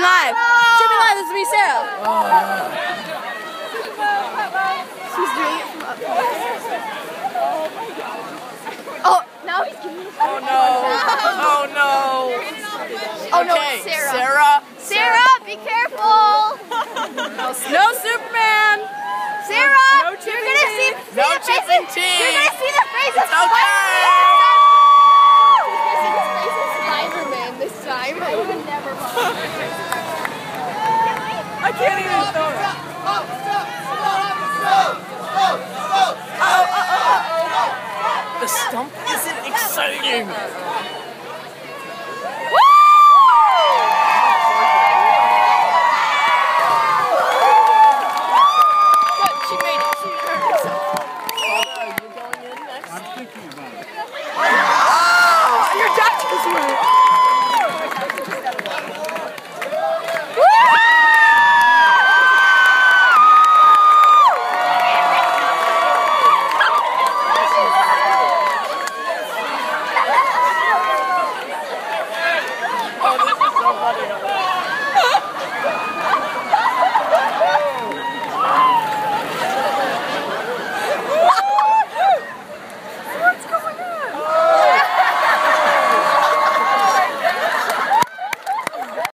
live. Streaming live. This is me, Sarah. She's doing it from up close. Oh, now he's giving me. Oh no! Oh no! Oh no, Okay, it's Sarah. Sarah, be careful. No Superman! Sarah, No you're gonna see No the chipping faces. tea. You're gonna see the faces. It's okay. Spider-Man this time. I would never. I can't even throw it. The stump isn't exciting.